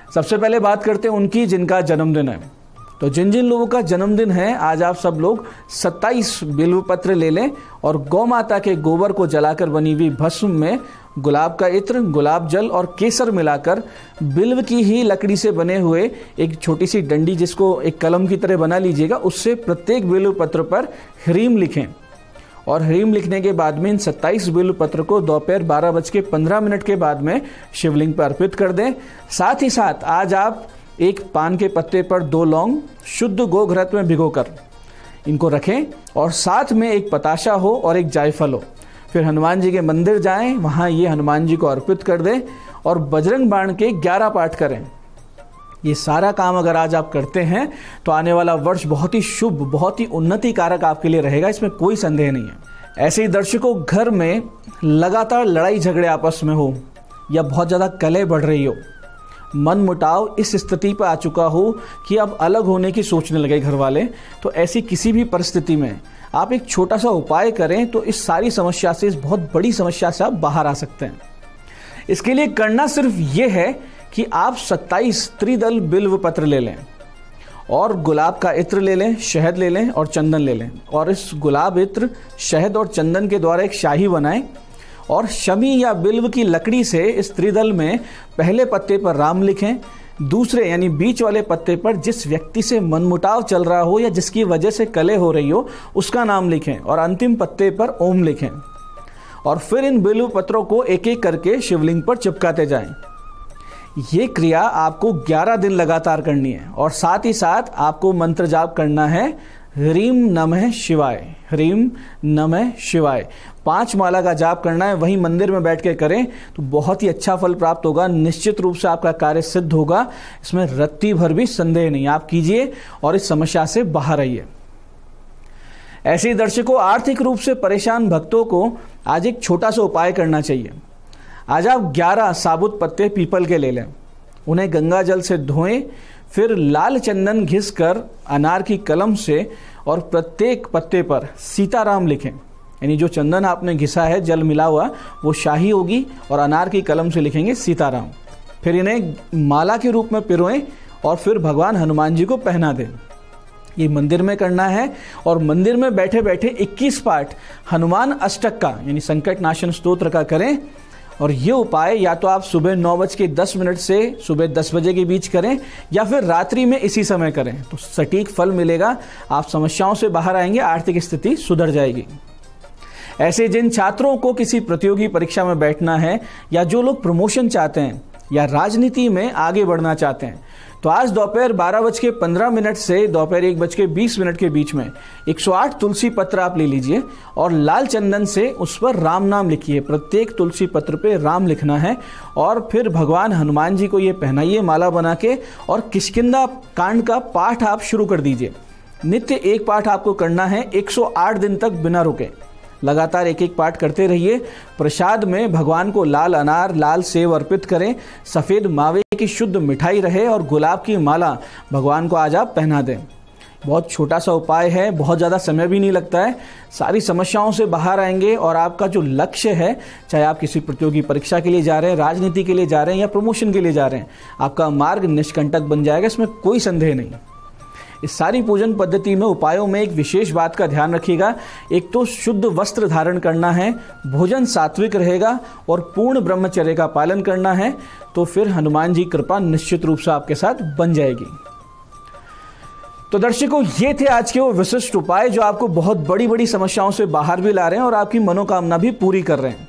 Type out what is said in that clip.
सबसे पहले बात करते हैं उनकी जिनका जन्मदिन है। तो जिन जिन लोगों का जन्मदिन है, आज आप सब लोग 27 बिल्व पत्र ले लें और गौ माता के गोबर को जलाकर बनी हुई भस्म में गुलाब का इत्र, गुलाब जल और केसर मिलाकर बिल्व की ही लकड़ी से बने हुए एक छोटी सी डंडी, जिसको एक कलम की तरह बना लीजिएगा, उससे प्रत्येक बिल्व पत्र पर ह्रीम लिखें। और ह्रीम लिखने के बाद में इन 27 बिल्व पत्र को दोपहर 12:15 के बाद में शिवलिंग पर अर्पित कर दें। साथ ही साथ आज आप एक पान के पत्ते पर 2 लौंग शुद्ध गोघृत में भिगोकर इनको रखें और साथ में एक पताशा हो और एक जायफल हो। फिर हनुमान जी के मंदिर जाएं, वहाँ ये हनुमान जी को अर्पित कर दें और बजरंग बाण के 11 पाठ करें। ये सारा काम अगर आज आप करते हैं तो आने वाला वर्ष बहुत ही शुभ, बहुत ही उन्नति कारक आपके लिए रहेगा, इसमें कोई संदेह नहीं है। ऐसे ही दर्शकों, घर में लगातार लड़ाई झगड़े आपस में हो या बहुत ज़्यादा कलह बढ़ रही हो, मन मुटाव इस स्थिति पर आ चुका हो कि अब अलग होने की सोचने लगे घर वाले, तो ऐसी किसी भी परिस्थिति में आप एक छोटा सा उपाय करें तो इस सारी समस्या से, इस बहुत बड़ी समस्या से आप बाहर आ सकते हैं। इसके लिए करना सिर्फ ये है कि आप 27 त्रिदल बिल्व पत्र ले लें और गुलाब का इत्र ले लें, शहद ले लें और चंदन ले लें और इस गुलाब, इत्र, शहद और चंदन के द्वारा एक शाही बनाएं और शमी या बिल्व की लकड़ी से इस त्रिदल में पहले पत्ते पर राम लिखें, दूसरे यानी बीच वाले पत्ते पर जिस व्यक्ति से मनमुटाव चल रहा हो या जिसकी वजह से कलह हो रही हो उसका नाम लिखें और अंतिम पत्ते पर ओम लिखें। और फिर इन बिल्व पत्रों को एक एक करके शिवलिंग पर चिपकाते जाएं। ये क्रिया आपको 11 दिन लगातार करनी है और साथ ही साथ आपको मंत्र जाप करना है, ह्रीम नमः शिवाय, ह्रीम नमः शिवाय। 5 माला का जाप करना है, वहीं मंदिर में बैठ के करें तो बहुत ही अच्छा फल प्राप्त होगा। निश्चित रूप से आपका कार्य सिद्ध होगा, इसमें रत्ती भर भी संदेह नहीं। आप कीजिए और इस समस्या से बाहर आइए। ऐसे ही दर्शकों, आर्थिक रूप से परेशान भक्तों को आज एक छोटा सा उपाय करना चाहिए। आज आप 11 साबुत पत्ते पीपल के ले लें, उन्हें गंगा जल से धोएं, फिर लाल चंदन घिसकर अनार की कलम से और प्रत्येक पत्ते पर सीताराम लिखें। यानी जो चंदन आपने घिसा है, जल मिला हुआ, वो शाही होगी और अनार की कलम से लिखेंगे सीताराम। फिर इन्हें माला के रूप में पिरोएं और फिर भगवान हनुमान जी को पहना दें। ये मंदिर में करना है और मंदिर में बैठे बैठे 21 पाठ हनुमान अष्टक का यानी संकट नाशन स्तोत्र का करें। और ये उपाय या तो आप सुबह 9:10 से सुबह 10 बजे के बीच करें या फिर रात्रि में इसी समय करें, तो सटीक फल मिलेगा। आप समस्याओं से बाहर आएंगे, आर्थिक स्थिति सुधर जाएगी। ऐसे जिन छात्रों को किसी प्रतियोगी परीक्षा में बैठना है या जो लोग प्रमोशन चाहते हैं या राजनीति में आगे बढ़ना चाहते हैं, तो आज दोपहर 12:15 से दोपहर 1:20 के बीच में 108 तुलसी पत्र आप ले लीजिए और लाल चंदन से उस पर राम नाम लिखिए। प्रत्येक तुलसी पत्र पे राम लिखना है और फिर भगवान हनुमान जी को ये पहनाइए माला बना के और किष्किंधा कांड का पाठ आप शुरू कर दीजिए। नित्य एक पाठ आपको करना है 108 दिन तक बिना रुके। लगातार एक एक पाठ करते रहिए। प्रसाद में भगवान को लाल अनार, लाल सेव अर्पित करें, सफ़ेद मावे की शुद्ध मिठाई रहे और गुलाब की माला भगवान को आज आप पहना दें। बहुत छोटा सा उपाय है, बहुत ज़्यादा समय भी नहीं लगता है। सारी समस्याओं से बाहर आएंगे और आपका जो लक्ष्य है, चाहे आप किसी प्रतियोगी परीक्षा के लिए जा रहे हैं, राजनीति के लिए जा रहे हैं या प्रमोशन के लिए जा रहे हैं, आपका मार्ग निष्कंटक बन जाएगा, इसमें कोई संदेह नहीं। इस सारी पूजन पद्धति में उपायों में एक विशेष बात का ध्यान रखिएगा। एक तो शुद्ध वस्त्र धारण करना है, भोजन सात्विक रहेगा और पूर्ण ब्रह्मचर्य का पालन करना है, तो फिर हनुमान जी कृपा निश्चित रूप से आपके साथ बन जाएगी। तो दर्शकों, ये थे आज के वो विशिष्ट उपाय जो आपको बहुत बड़ी बड़ी समस्याओं से बाहर भी ला रहे हैं और आपकी मनोकामना भी पूरी कर रहे हैं।